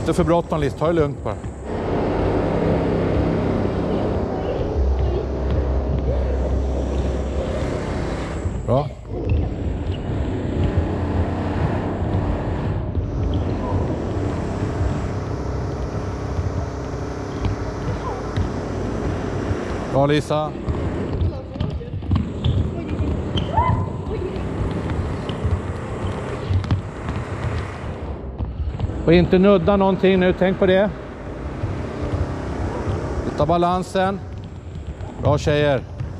Inte för bråttom, Lis. Ta det lugnt bara. Bra. Bra, Lisa. Och inte nudda någonting nu, tänk på det. Hitta balansen. Bra tjejer.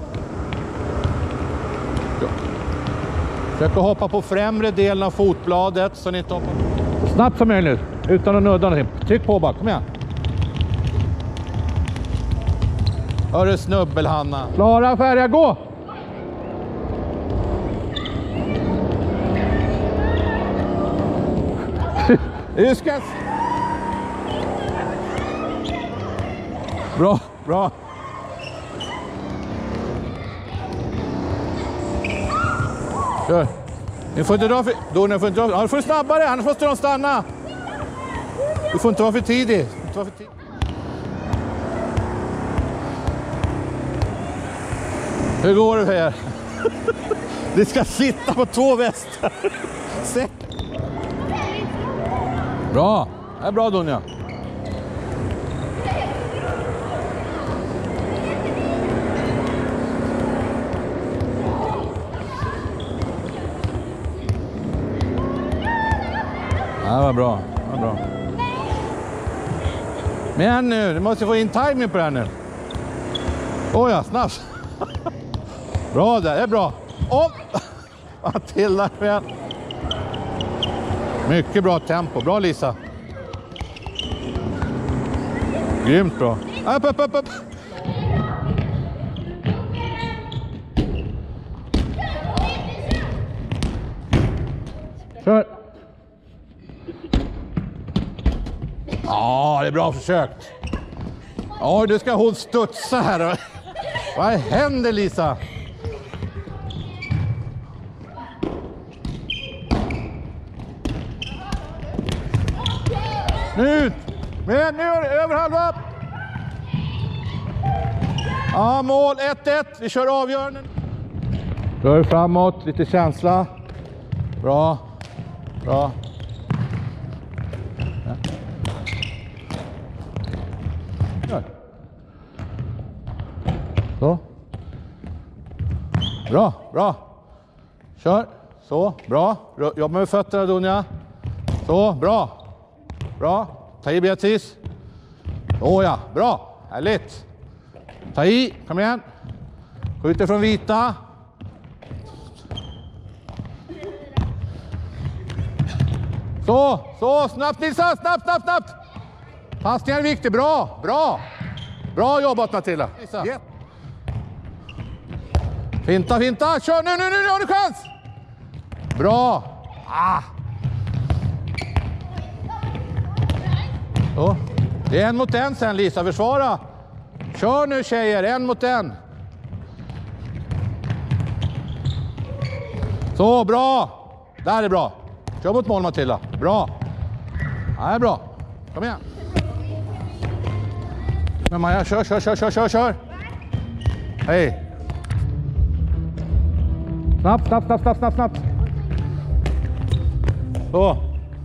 Försök att hoppa på främre delen av fotbladet så ni inte hoppar. Snabbt som möjligt, utan att nudda någonting. Tryck på bara, kom igen. Hörru snubbel, Hanna. Klara, färdiga, gå! Yskas! Bra, bra. Kör. Ni får inte dra för... Då, ni får inte dra... Ja, du får snabbare, annars måste de stanna. Du får inte vara för tidig. Hur går det för er? Det ska sitta på 2 västar. Bra. Det är bra, Dunja. Det var bra. Det var bra. Men nu, du måste få in timing på det här nu. Åh ja, snabbt. Bra där, det är bra. Matilda igen. Mycket bra tempo. Bra, Lisa. Grymt bra. Upp. Kör. Ja, det är bra försökt. Ja, du ska hon studsa här. Vad händer, Lisa? Nu! Men nu är det över halva. Ja, mål 1-1. Vi kör avgörande. Rör framåt, lite känsla. Bra. Bra. Ja. Så. Bra, bra. Kör. Så, bra. Jobba med fötterna, Dunja. Så, bra. Bra. Ta i, Beatrice. Ja, bra. Härligt. Ta i, kom igen. Skjuter från vita. Så, snabbt Nilsa, snabbt. Passningen är viktig, bra. Bra jobbat, Matilda. Yeah. Finta, kör nu har du chans. Bra. Så. Det är 1 mot 1 sen, Lisa, försvara. Kör nu tjejer, 1 mot 1. Så, bra. Där är bra. Kör mot mål, Matilda. Bra. Det är bra. Kom igen. Men Maja, kör. Hej. Snabbt. Så.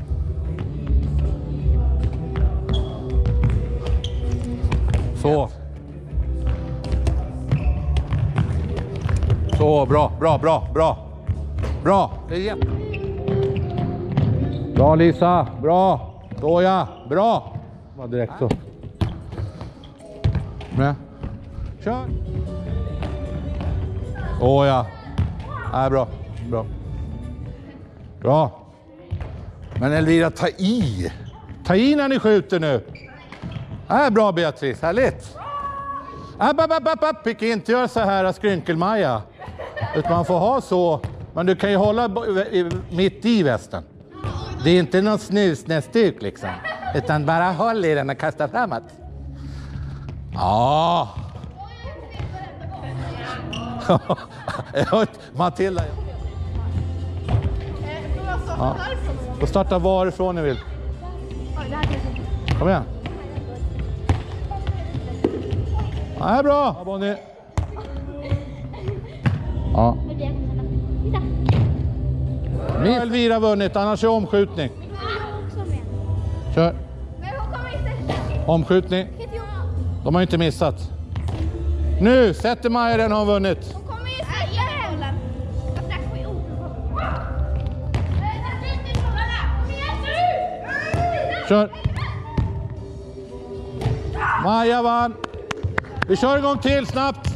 Så, bra. Det är jätte. Bra, Lisa. Bra. Så, ja. Bra. Var direkt så. Med. Kör. Ja. Bra. Men Elvira, ta i när ni skjuter nu. Bra, Beatrice, härligt. Fick inte göra så här skrynkelmaja. Utan man får ha så. Men du kan ju hålla mitt i västen. Det är inte någon snusnästuk liksom. Utan bara håll i den och kasta framåt. Ja. Matilda. Ja. Och starta varifrån ni vill. Kom igen. Ja, det är bra. Ja, Bonnie. Ja. Elvira vunnit, annars är omskjutning. Kör. Omskjutning. De har inte missat. Nu sätter Maja den, har vunnit. Kör. Maja vann. Vi kör igång till snabbt.